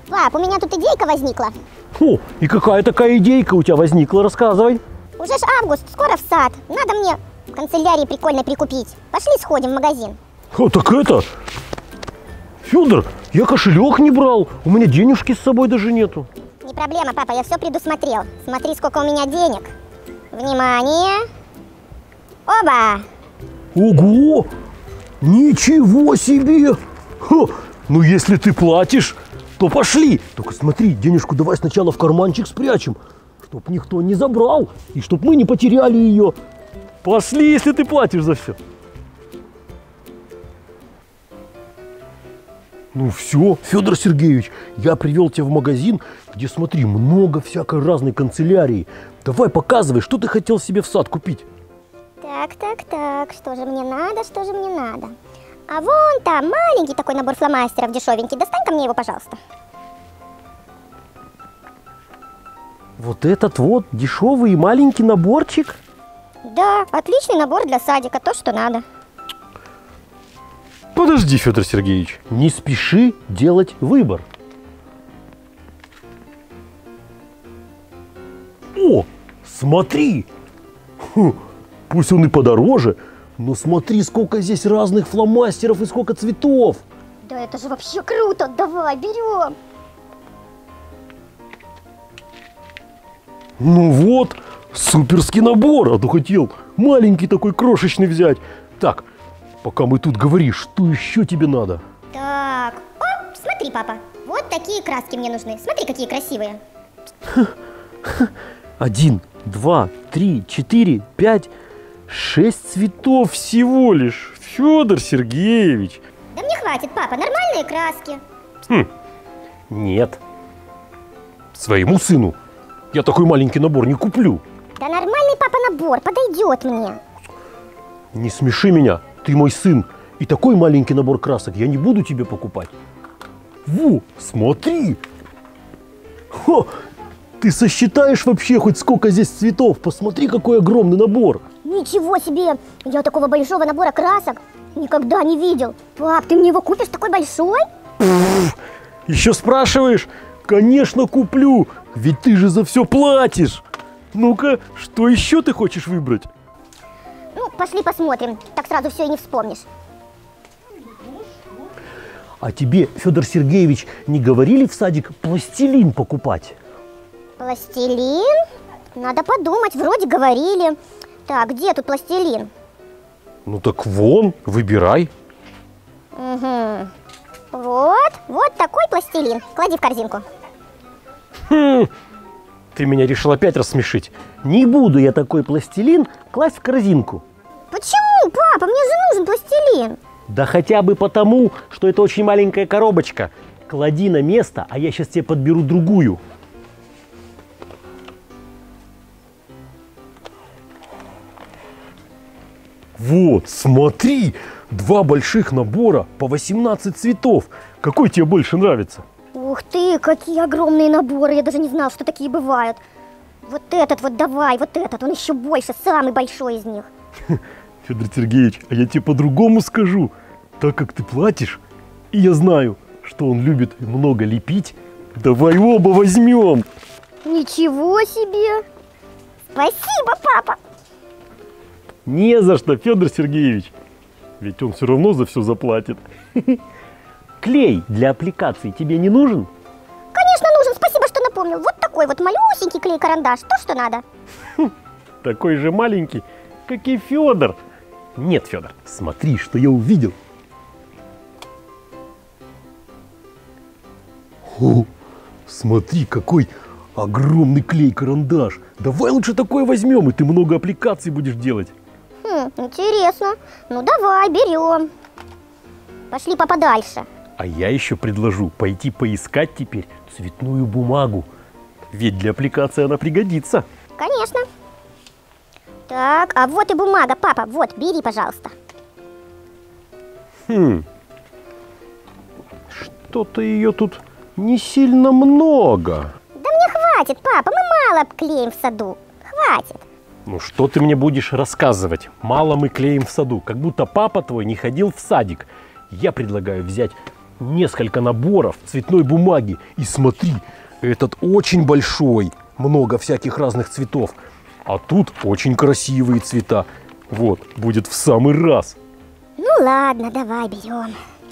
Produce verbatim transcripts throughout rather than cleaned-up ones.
Пап, у меня тут идейка возникла. О, и какая такая идейка у тебя возникла? Рассказывай. Уже ж август, скоро в сад. Надо мне в канцелярии прикольно прикупить. Пошли сходим в магазин. О, так это... Федор, я кошелек не брал. У меня денежки с собой даже нету. Не проблема, папа, я все предусмотрел. Смотри, сколько у меня денег. Внимание. Оба! Ого! Ничего себе! Ха, ну если ты платишь, то пошли. Только смотри, денежку давай сначала в карманчик спрячем, чтоб никто не забрал и чтоб мы не потеряли ее. Пошли, если ты платишь за все. Ну все, Федор Сергеевич, я привел тебя в магазин, где, смотри, много всякой разной канцелярии. Давай показывай, что ты хотел себе в сад купить. Так, так, так, что же мне надо, что же мне надо? А вон там маленький такой набор фломастеров дешевенький. Достань ко мне его, пожалуйста. Вот этот вот дешевый и маленький наборчик? Да, отличный набор для садика, то, что надо. Подожди, Федор Сергеевич, не спеши делать выбор. О, смотри! Фу, пусть он и подороже, но смотри, сколько здесь разных фломастеров и сколько цветов. Да это же вообще круто! Давай, берем! Ну вот, суперский набор, а то хотел маленький такой крошечный взять. Так, пока мы тут говоришь, что еще тебе надо? Так, о, смотри, папа, вот такие краски мне нужны. Смотри, какие красивые. Один, два, три, четыре, пять, шесть цветов всего лишь. Федор Сергеевич. Да мне хватит, папа, нормальные краски. Хм, нет. Своему сыну я такой маленький набор не куплю. Да нормальный, папа, набор, подойдет мне. Не смеши меня, ты мой сын. И такой маленький набор красок я не буду тебе покупать. Во, смотри. Хо, ты сосчитаешь вообще хоть сколько здесь цветов? Посмотри, какой огромный набор. Ничего себе! Я такого большого набора красок никогда не видел. Пап, ты мне его купишь такой большой? Пфф, еще спрашиваешь? Конечно, куплю, ведь ты же за все платишь. Ну-ка, что еще ты хочешь выбрать? Ну, пошли посмотрим, так сразу все и не вспомнишь. А тебе, Федор Сергеевич, не говорили в садик пластилин покупать? Пластилин? Надо подумать, вроде говорили. Так, где тут пластилин? Ну так вон, выбирай. Угу. Вот, вот такой пластилин. Клади в корзинку. Хм, ты меня решил опять рассмешить. Не буду я такой пластилин класть в корзинку. Почему, папа? Мне же нужен пластилин. Да хотя бы потому, что это очень маленькая коробочка. Клади на место, а я сейчас тебе подберу другую. Вот, смотри, два больших набора по восемнадцать цветов. Какой тебе больше нравится? Ух ты, какие огромные наборы. Я даже не знал, что такие бывают. Вот этот вот давай, вот этот, он еще больше, самый большой из них. Федор Сергеевич, а я тебе по-другому скажу. Так как ты платишь, и я знаю, что он любит много лепить, давай оба возьмем. Ничего себе! Спасибо, папа! Не за что, Федор Сергеевич. Ведь он все равно за все заплатит. Клей для аппликации тебе не нужен? Конечно нужен, спасибо, что напомнил. Вот такой вот малюсенький клей-карандаш, то, что надо. Такой же маленький, как и Федор. Нет, Федор, смотри, что я увидел. О, смотри, какой огромный клей-карандаш. Давай лучше такой возьмем, и ты много аппликаций будешь делать. Хм, интересно. Ну давай, берем. Пошли, папа, дальше. А я еще предложу пойти поискать теперь цветную бумагу. Ведь для аппликации она пригодится. Конечно. Так, а вот и бумага, папа. Вот, бери, пожалуйста. Хм. Что-то ее тут не сильно много. Да мне хватит, папа, мы мало клеим в саду. Хватит. Ну что ты мне будешь рассказывать? Мало мы клеим в саду, как будто папа твой не ходил в садик. Я предлагаю взять несколько наборов цветной бумаги. И смотри, этот очень большой, много всяких разных цветов. А тут очень красивые цвета. Вот, будет в самый раз. Ну ладно, давай берем.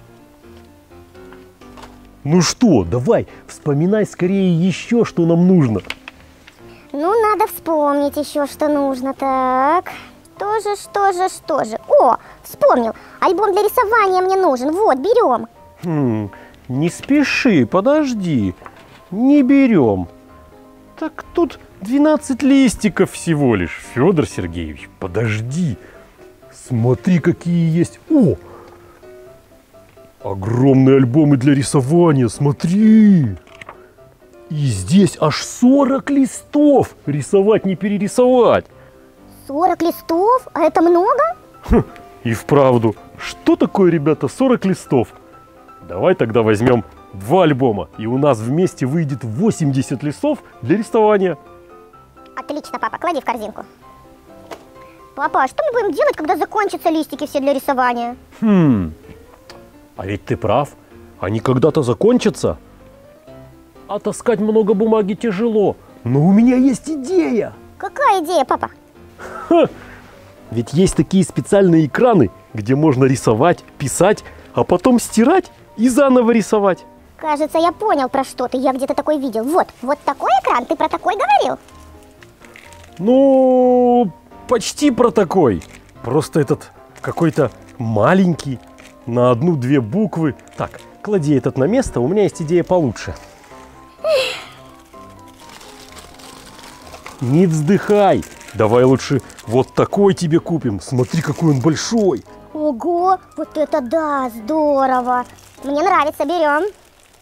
Ну что, давай, вспоминай скорее еще, что нам нужно. Ну, надо вспомнить еще, что нужно. Так, что же, что же, что же. О, вспомнил, альбом для рисования мне нужен. Вот, берем. Хм, не спеши, подожди. Не берем. Так тут двенадцать листиков всего лишь. Федор Сергеевич, подожди. Смотри, какие есть. О! Огромные альбомы для рисования, смотри! И здесь аж сорок листов! Рисовать не перерисовать! сорок листов? А это много? Хм, и вправду, что такое, ребята, сорок листов? Давай тогда возьмем два альбома, и у нас вместе выйдет восемьдесят листов для рисования. Отлично, папа, клади в корзинку. Папа, а что мы будем делать, когда закончатся листики все для рисования? Хм... А ведь ты прав, они когда-то закончатся. А таскать много бумаги тяжело. Но у меня есть идея. Какая идея, папа? Ха! Ведь есть такие специальные экраны, где можно рисовать, писать, а потом стирать и заново рисовать. Кажется, я понял, про что ты. Я где-то такой видел. Вот, вот такой экран, ты про такой говорил? Ну, почти про такой. Просто этот какой-то маленький. На одну-две буквы. Так, клади этот на место, у меня есть идея получше. Не вздыхай. Давай лучше вот такой тебе купим. Смотри, какой он большой. Ого, вот это да, здорово. Мне нравится, берем.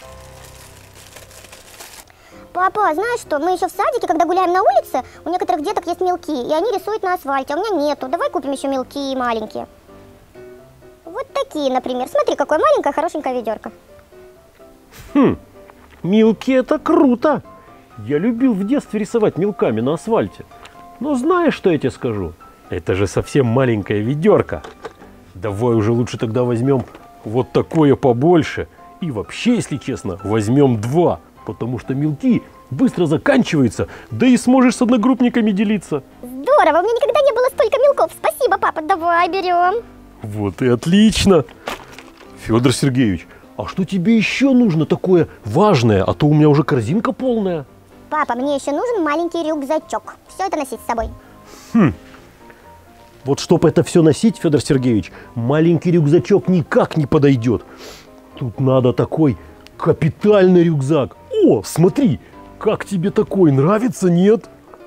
Папа, знаешь что, мы еще в садике, когда гуляем на улице, у некоторых деток есть мелки, и они рисуют на асфальте, а у меня нету. Давай купим еще мелки маленькие. Вот такие, например. Смотри, какое маленькое, хорошенькое ведерко. Хм, мелки — это круто. Я любил в детстве рисовать мелками на асфальте. Но знаешь, что я тебе скажу? Это же совсем маленькое ведерко. Давай уже лучше тогда возьмем вот такое побольше. И вообще, если честно, возьмем два. Потому что мелки быстро заканчиваются, да и сможешь с одногруппниками делиться. Здорово, у меня никогда не было столько мелков. Спасибо, папа, давай берем. Вот и отлично. Федор Сергеевич, а что тебе еще нужно такое важное? А то у меня уже корзинка полная. Папа, мне еще нужен маленький рюкзачок. Все это носить с собой. Хм. Вот чтобы это все носить, Федор Сергеевич, маленький рюкзачок никак не подойдет. Тут надо такой капитальный рюкзак. О, смотри, как тебе такой, нравится, нет?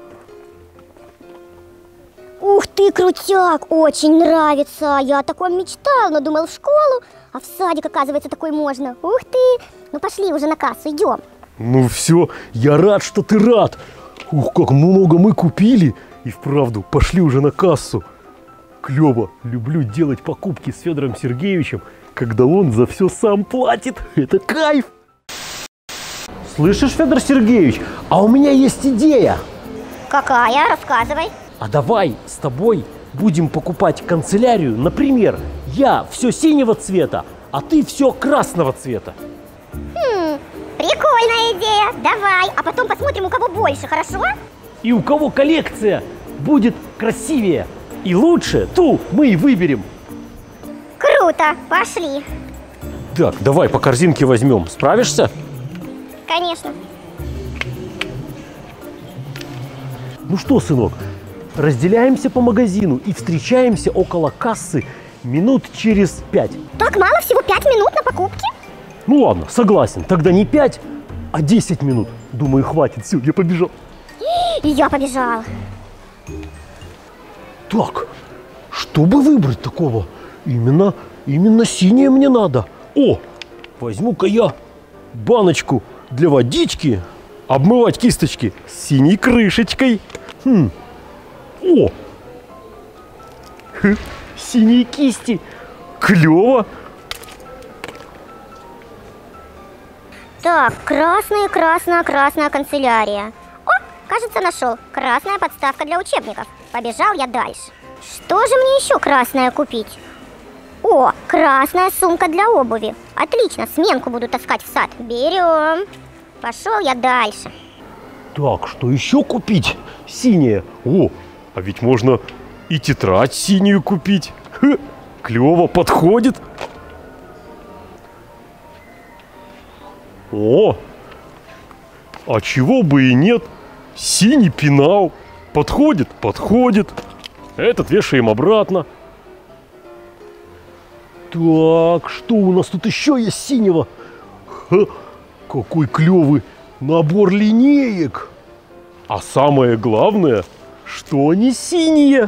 Ух ты, крутяк, очень нравится. Я о таком мечтал, но думал в школу, а в садик, оказывается, такой можно. Ух ты, ну пошли уже на кассу, идем. Ну все, я рад, что ты рад. Ух, как много мы купили. И вправду, пошли уже на кассу. Клево, люблю делать покупки с Федором Сергеевичем, когда он за все сам платит. Это кайф. Слышишь, Федор Сергеевич, а у меня есть идея. Какая? Рассказывай. А давай с тобой будем покупать канцелярию. Например, я все синего цвета, а ты все красного цвета. Хм, прикольная идея. Давай, а потом посмотрим, у кого больше, хорошо? И у кого коллекция будет красивее и лучше, ту мы и выберем. Круто, пошли. Так, давай по корзинке возьмем. Справишься? Конечно. Ну что, сынок, разделяемся по магазину и встречаемся около кассы минут через пять. Так мало, всего пять минут на покупки? Ну ладно, согласен. Тогда не пять, а десять минут. Думаю, хватит. Все, я побежал. И я побежал. Так, чтобы выбрать такого, именно, именно синее мне надо. О, возьму-ка я баночку для водички, обмывать кисточки с синей крышечкой. Хм. О, Хы, синие кисти. Клево. Так, красная, красная, красная канцелярия. О, кажется, нашел. Красная подставка для учебников. Побежал я дальше. Что же мне еще красное купить? О, красная сумка для обуви. Отлично, сменку буду таскать в сад. Берем. Пошел я дальше. Так, что еще купить? Синее. О, а ведь можно и тетрадь синюю купить. Хе, клево, подходит. О, а чего бы и нет? Синий пенал. Подходит, подходит. Этот вешаем обратно. Так, что у нас тут еще есть синего? Ха, какой клевый набор линеек. А самое главное, что они синие.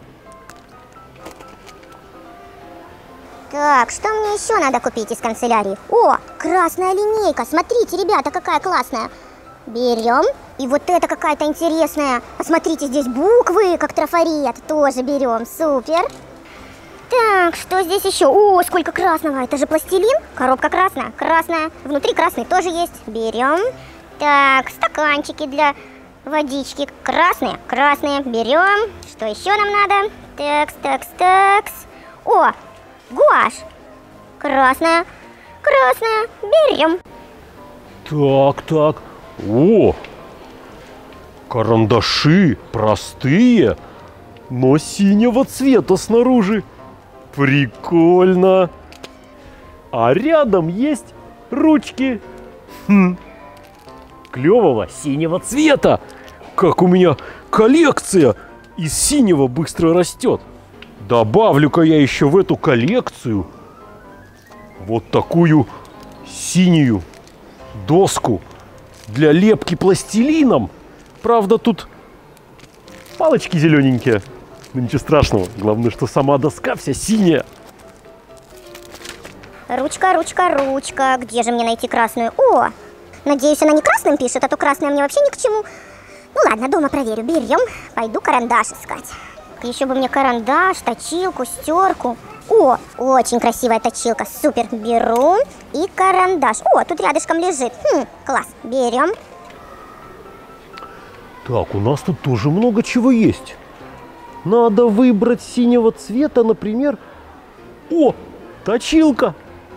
Так, что мне еще надо купить из канцелярии? О, красная линейка. Смотрите, ребята, какая классная. Берем. И вот это какая-то интересная. Посмотрите, здесь буквы, как трафарет. Тоже берем. Супер. Так, что здесь еще? О, сколько красного. Это же пластилин. Коробка красная. Красная. Внутри красный тоже есть. Берем. Так, стаканчики для водички. Красные. Красные. Берем. Что еще нам надо? Такс, такс, такс. О, гуашь. Красная. Красная. Берем. Так, так. О, карандаши простые, но синего цвета снаружи. Прикольно. А рядом есть ручки. Хм. Клевого синего цвета. Как у меня коллекция из синего быстро растет. Добавлю-ка я еще в эту коллекцию вот такую синюю доску для лепки пластилином. Правда, тут палочки зелененькие. Но ничего страшного. Главное, что сама доска вся синяя. Ручка, ручка, ручка. Где же мне найти красную? О, надеюсь, она не красным пишет, а то красная мне вообще ни к чему. Ну ладно, дома проверю. Берем. Пойду карандаш искать. Еще бы мне карандаш, точилку, стерку. О, очень красивая точилка. Супер. Беру. И карандаш. О, тут рядышком лежит. Хм, класс. Берем. Так, у нас тут тоже много чего есть. Надо выбрать синего цвета, например. О, точилка.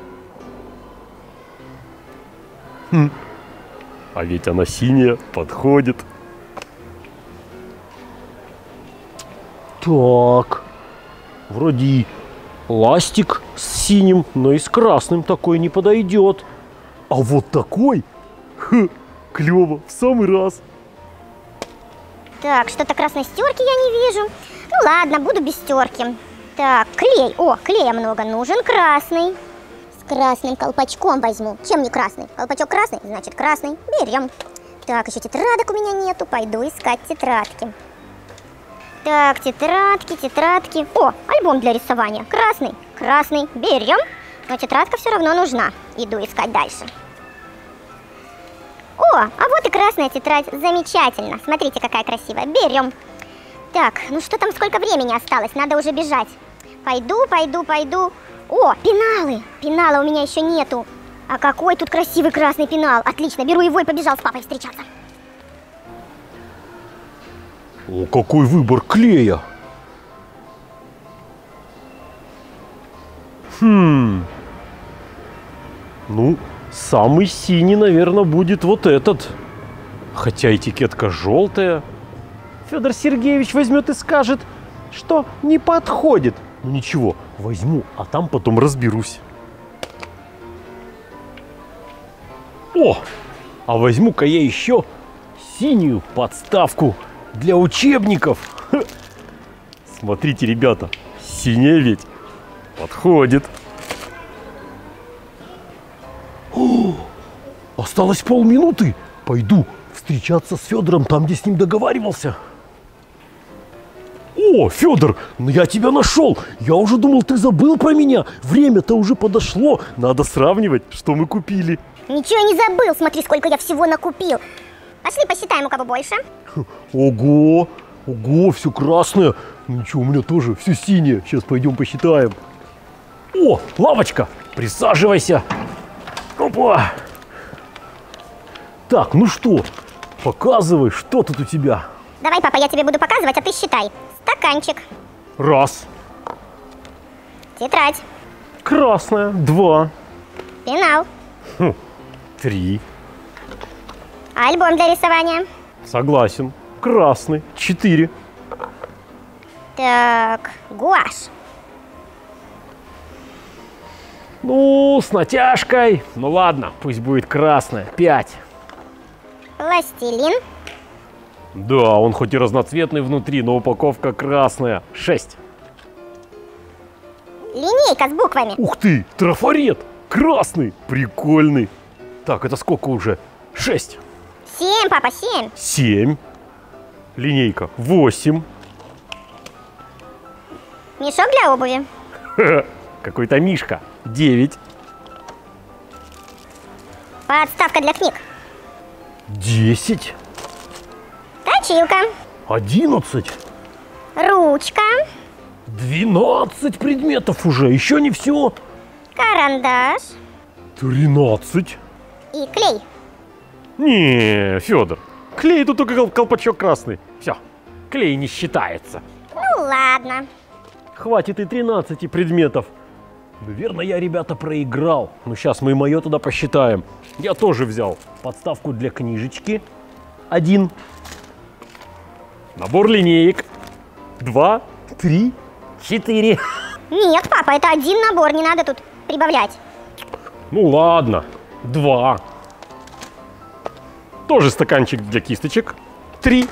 Хм. А ведь она синяя, подходит. Так, вроде и ластик с синим, но и с красным такой не подойдет. А вот такой, ха, клево, в самый раз. Так, что-то красной стерки я не вижу. Ну ладно, буду без стерки. Так, клей. О, клея много. Нужен красный. С красным колпачком возьму. Чем не красный? Колпачок красный, значит красный. Берем. Так, еще тетрадок у меня нету. Пойду искать тетрадки. Так, тетрадки, тетрадки. О, альбом для рисования. Красный, красный. Берем. Но тетрадка все равно нужна. Иду искать дальше. О, а вот и красная тетрадь. Замечательно. Смотрите, какая красивая. Берем. Так, ну что там, сколько времени осталось? Надо уже бежать. Пойду, пойду, пойду. О, пеналы. Пенала у меня еще нету. А какой тут красивый красный пенал. Отлично, беру его и побежал с папой встречаться. О, какой выбор клея. Хм. Ну, самый синий, наверное, будет вот этот. Хотя этикетка желтая. Федор Сергеевич возьмет и скажет, что не подходит. Ну ничего, возьму, а там потом разберусь. О, а возьму-ка я еще синюю подставку для учебников. Ха. Смотрите, ребята, синяя ведь подходит. О, осталось полминуты. Пойду встречаться с Федором там, где с ним договаривался. О, Федор, ну я тебя нашел. Я уже думал, ты забыл про меня. Время-то уже подошло. Надо сравнивать, что мы купили. Ничего не забыл. Смотри, сколько я всего накупил. Пошли посчитаем, у кого больше. Ого, ого, все красное. Ничего, у меня тоже все синее. Сейчас пойдем посчитаем. О, лавочка, присаживайся. Опа. Так, ну что, показывай, что тут у тебя. Давай, папа, я тебе буду показывать, а ты считай. Стаканчик. Раз. Тетрадь. Красная. Два. Пенал. Хм. Три. Альбом для рисования. Согласен. Красный. Четыре. Так, гуашь. Ну, с натяжкой. Ну ладно, пусть будет красная. Пять. Пластилин. Да, он хоть и разноцветный внутри, но упаковка красная. Шесть. Линейка с буквами. Ух ты, трафарет. Красный. Прикольный. Так, это сколько уже? Шесть. Семь, папа, семь. Семь. Линейка. Восемь. Мешок для обуви. Какой-то мишка. Девять. Подставка для книг. Десять. Точилка. Одиннадцать. Ручка. Двенадцать предметов уже. Еще не все. Карандаш. Тринадцать. И клей. Не, Федор, клей тут только кол- колпачок красный. Все, клей не считается. Ну ладно. Хватит и тринадцати предметов. Наверное, я, ребята, проиграл. Ну, сейчас мы и мое туда посчитаем. Я тоже взял подставку для книжечки. Один. Набор линеек. Два, три, четыре. Нет, папа, это один набор, не надо тут прибавлять. Ну, ладно. Два. Тоже стаканчик для кисточек. Три.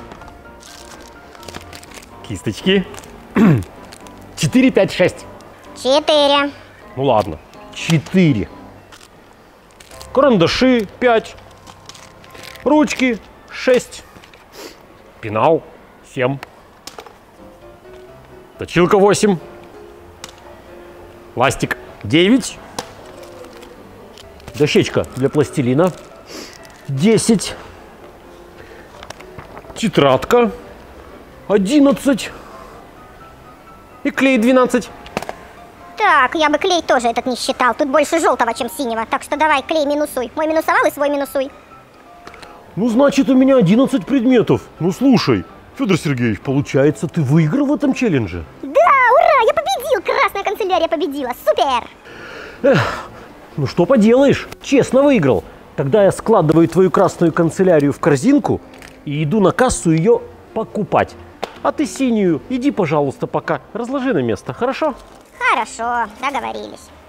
Кисточки. Четыре, пять, шесть. Четыре. Ну ладно. Четыре. Карандаши. Пять. Ручки. Шесть. Пенал. Семь. Точилка. Восемь. Ластик. Девять. Дощечка для пластилина. Десять. Тетрадка. Одиннадцать. И клей двенадцать. Так, я бы клей тоже этот не считал. Тут больше желтого, чем синего. Так что давай клей минусуй. Мой минусовал и свой минусуй. Ну, значит, у меня одиннадцать предметов. Ну, слушай, Федор Сергеевич, получается, ты выиграл в этом челлендже? Да, ура, я победил! Красная канцелярия победила. Супер! Эх, ну что поделаешь, честно выиграл. Тогда я складываю твою красную канцелярию в корзинку и иду на кассу ее покупать. А ты синюю иди, пожалуйста, пока разложи на место, хорошо? Хорошо, договорились.